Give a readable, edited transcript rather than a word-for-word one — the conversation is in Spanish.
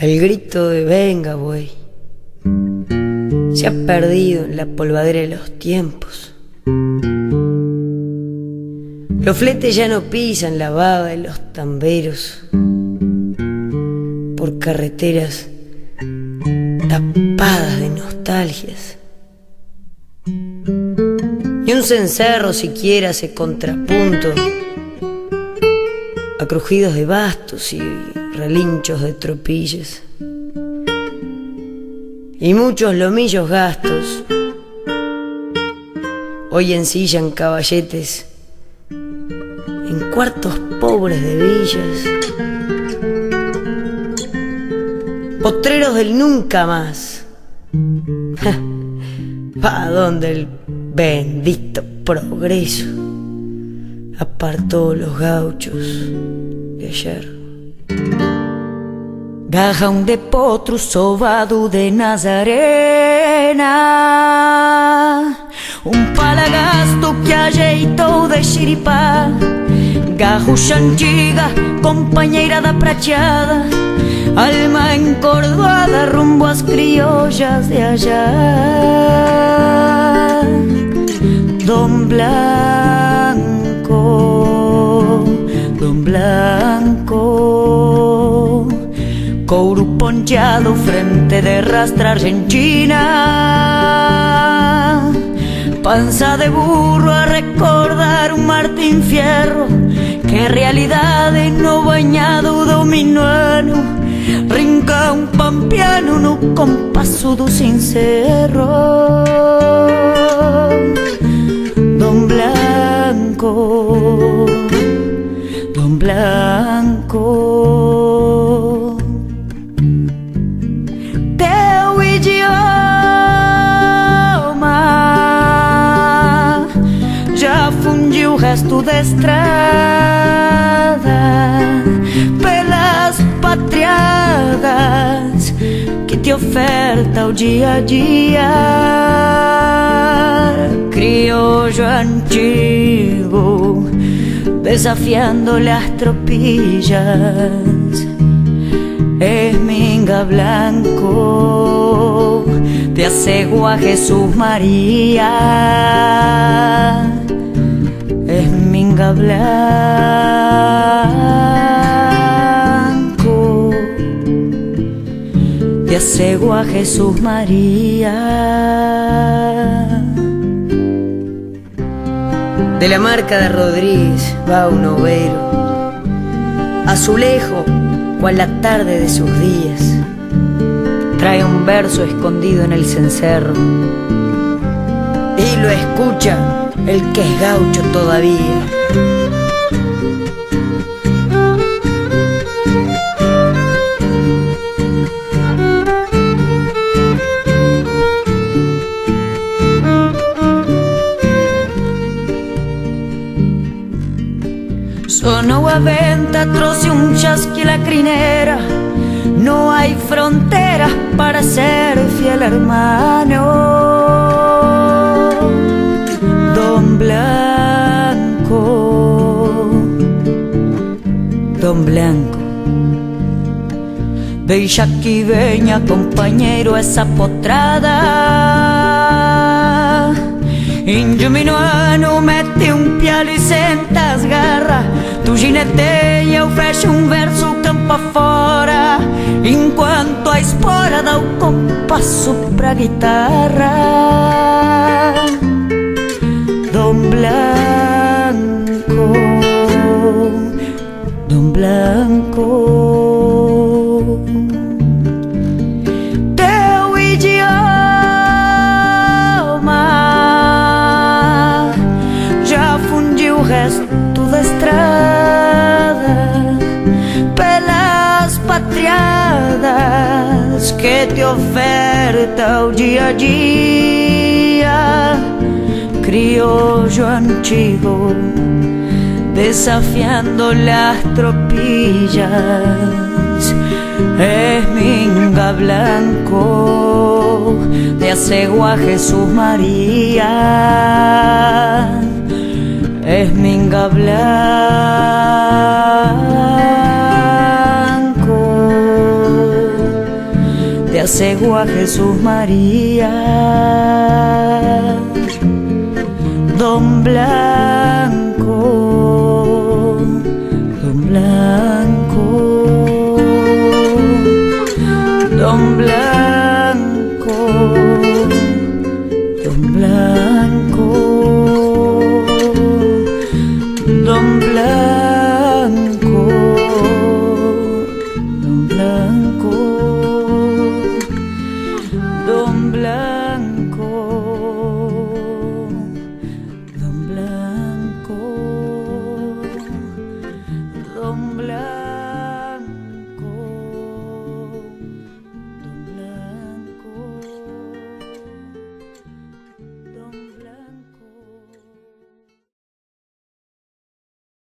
El grito de venga, buey, se ha perdido en la polvadera de los tiempos. Los fletes ya no pisan la baba de los tamberos por carreteras tapadas de nostalgias. Ni un cencerro siquiera hace contrapunto a crujidos de bastos y relinchos de tropillas. Y muchos lomillos gastos hoy ensillan caballetes en cuartos pobres de villas, potreros del nunca más. ¿Pa' dónde el bendito progreso apartó los gauchos de ayer? Garrão de potro sovado de Nazarena, palagasto que ajeitou de xiripá, garrucha antiga, companheira da prateada, alma encordoada rumbo às criollas de allá. Don Blanco, Don Blanco, couro ponchado, frente de rastra argentina, panza de burro a recordar un Martín Fierro que realidade no bañado do minuano, rincão pampiano no compasso do sincero. Don Blanco, Don Blanco, teu idioma já fundiu o resto da estrada pelas patriadas que te oferta o dia a dia. Criollo antigo, desafiando las tropillas, es minga blanco, te aseguro a Jesús María, es minga blanco, te aseguro a Jesús María. De la marca de Rodríguez va un overo, azulejo cual la tarde de sus días, trae un verso escondido en el cencerro y lo escucha el que es gaucho todavía. Sonó a venta, troce un chasqui la crinera, no hay fronteras para ser fiel hermano. Don Blanco, Don Blanco, bella quibeña, compañero, esa potrada. Indio minuano mete un pialo e senta as garras, tu gineteia, eu fecho um verso campo afora, enquanto a espora dá o compasso pra guitarra. Don Blanco, Don Blanco, teu idioma já fundiu o resto da estrada pelas patriadas que te oferta o dia a dia. Criollo antigo, desafiando las tropillas, es minga blanco, te aseguro a Jesús María, es minga blanco. a Jesús María. Don Blanco, Don Blanco, Don Blanco, Don Blanco, Don Blanco, Don Blanco, Don Blanco, Don Blanco, Don Blanco.